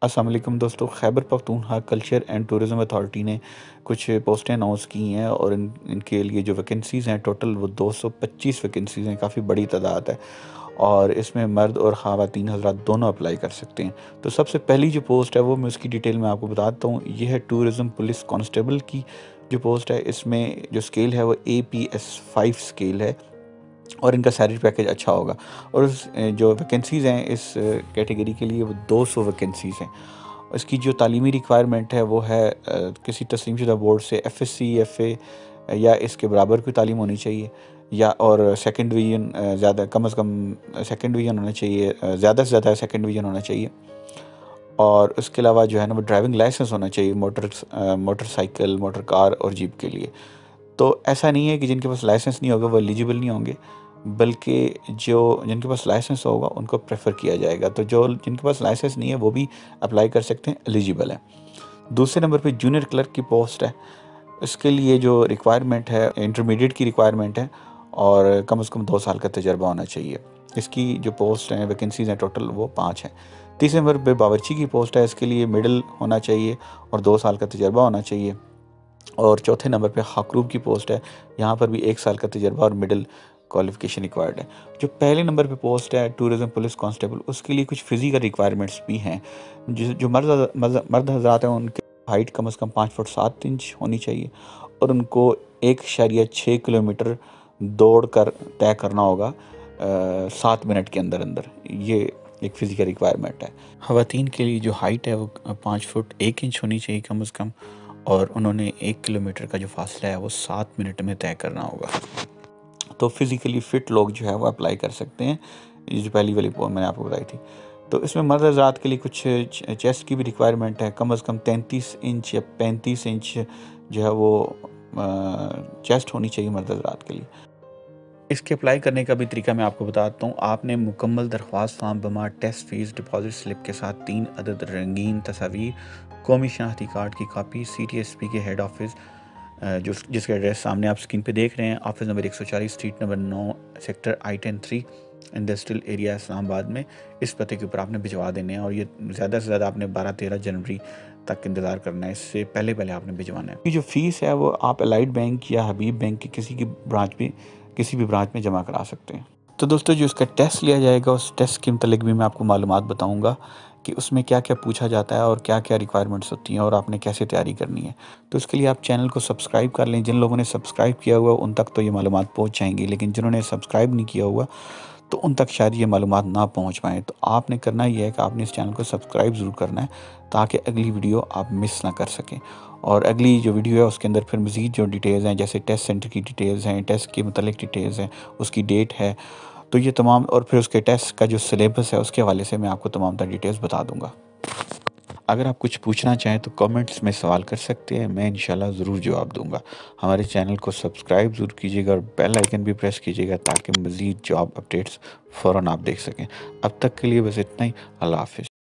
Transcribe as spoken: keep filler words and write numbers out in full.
अस्सलाम वालेकुम दोस्तों, Khyber Pakhtunkhwa culture and tourism authority ने कुछ पोस्टें अनाउंस की हैं और इन इनके लिए जो वैकेंसीज़ हैं टोटल वो दो सौ पच्चीस वैकेंसीज़ हैं, काफ़ी बड़ी तादाद है और इसमें मर्द और ख़वातीन हज़रात दोनों अप्लाई कर सकते हैं। तो सबसे पहली जो पोस्ट है वो मैं उसकी डिटेल में आपको बताता हूँ। ये है टूरिज़्म पुलिस कांस्टेबल की जो पोस्ट है। इसमें जो स्केल है वो A P S five scale है और इनका सैलरी पैकेज अच्छा होगा और उस जो वैकेंसीज़ हैं इस कैटेगरी के लिए वो दो सौ वैकेंसीज़ हैं। इसकी जो तालीमी रिक्वायरमेंट है वो है अ, किसी तस्लीमशुदा बोर्ड से F S C, F A या इसके बराबर की तालीम होनी चाहिए या और सेकंड डिवीज़न ज़्यादा कम अज़ कम सेकंड डिवीज़न होना चाहिए, ज़्यादा से ज़्यादा सेकंड डिवीज़न होना चाहिए। और उसके अलावा जो है ना वो ड्राइविंग लाइसेंस होना चाहिए मोटर मोटरसाइकिल, मोटर कार और जीप के लिए। तो ऐसा नहीं है कि जिनके पास लाइसेंस नहीं होगा वो एलिजिबल नहीं होंगे, बल्कि जो जिनके पास लाइसेंस होगा उनको प्रेफर किया जाएगा। तो जो जिनके पास लाइसेंस नहीं है वो भी अप्लाई कर सकते हैं, एलिजिबल है। दूसरे नंबर पे जूनियर क्लर्क की पोस्ट है। इसके लिए जो रिक्वायरमेंट है इंटरमीडिएट की रिक्वायरमेंट है और कम से कम दो साल का तजर्बा होना चाहिए। इसकी जो पोस्ट हैं वैकेंसीज़ हैं टोटल वो पाँच हैं। तीसरे नंबर पे बावर्ची की पोस्ट है। इसके लिए मिडिल होना चाहिए और दो साल का तजर्बा होना चाहिए। और चौथे नंबर पे खाकरूब की पोस्ट है। यहाँ पर भी एक साल का तजर्बा और मिडिल क्वालिफिकेशन रिक्वायर्ड है। जो पहले नंबर पे पोस्ट है टूरिज़्म पुलिस कांस्टेबल, उसके लिए कुछ फिजिकल रिक्वायरमेंट्स भी हैं। जो जो मर्द मर्द हजरात हैं उनकी हाइट कम से कम पाँच फुट सात इंच होनी चाहिए और उनको एक इशारिया छः किलोमीटर दौड़ कर तय करना होगा सात मिनट के अंदर अंदर। ये एक फ़िज़िकल रिक्वायरमेंट है। ख़वातीन के लिए जो हाइट है वो पाँच फुट एक इंच होनी चाहिए कम से कम और उन्होंने एक किलोमीटर का जो फासला है वो सात मिनट में तय करना होगा। तो फिज़िकली फ़िट लोग जो है वो अप्लाई कर सकते हैं। ये जो पहली वाली पोस्ट मैंने आपको बताई थी। तो इसमें मर्द हज़रात के लिए कुछ चेस्ट की भी रिक्वायरमेंट है। कम से कम तैंतीस इंच या पैंतीस इंच जो है वो चेस्ट होनी चाहिए मर्द हज़रात के लिए। इसके अप्लाई करने का भी तरीका मैं आपको बताता हूँ। आपने मुकम्मल दरख्वास्त फॉर्म बमा टेस्ट फीस डिपॉजिट स्लिप के साथ तीन अदद रंगीन तस्वीर, कौमी शनाख्ती कार्ड की copy, C T S P के हेड ऑफिस जो जिसका एड्रेस सामने आप स्क्रीन पे देख रहे हैं, ऑफिस नंबर एक सौ चालीस, स्ट्रीट नंबर नौ, sector I ten three, industrial area Islamabad में, इस पते के ऊपर आपने भिजवा देने हैं और ये ज़्यादा से ज़्यादा आपने बारह तेरह जनवरी तक इंतज़ार करना है। इससे पहले पहले आपने भिजवाना है। ये जो फ़ीस है वो आप एलाइड बैंक या हबीब बैंक की किसी की ब्रांच में किसी भी ब्रांच में जमा करा सकते हैं। तो दोस्तों जो इसका टेस्ट लिया जाएगा उस टेस्ट के मतलब भी मैं आपको मालूमात बताऊंगा कि उसमें क्या क्या पूछा जाता है और क्या क्या रिक्वायरमेंट्स होती हैं और आपने कैसे तैयारी करनी है। तो इसके लिए आप चैनल को सब्सक्राइब कर लें। जिन लोगों ने सब्सक्राइब किया हुआ उन तक तो ये मालूमात पहुंच जाएंगी, लेकिन जिन्होंने सब्सक्राइब नहीं किया हुआ तो उन तक शायद ये मालूमात ना पहुंच पाएँ। तो आपने करना ये है कि आपने इस चैनल को सब्सक्राइब ज़रूर करना है ताकि अगली वीडियो आप मिस ना कर सकें। और अगली जो वीडियो है उसके अंदर फिर मज़ीद जो डिटेल्स हैं, जैसे टेस्ट सेंटर की डिटेल्स हैं, टेस्ट के मतलब डिटेल्स हैं, उसकी डेट है, तो ये तमाम और फिर उसके टेस्ट का जो सिलेबस है उसके हवाले से मैं आपको तमाम तरह डिटेल्स बता दूंगा। अगर आप कुछ पूछना चाहें तो कमेंट्स में सवाल कर सकते हैं, मैं इंशाल्लाह ज़रूर जवाब दूंगा। हमारे चैनल को सब्सक्राइब ज़रूर कीजिएगा और बेल आइकन भी प्रेस कीजिएगा ताकि मज़ीद जॉब अपडेट्स फ़ौरन आप देख सकें। अब तक के लिए बस इतना ही। अल्लाह हाफ़िज़।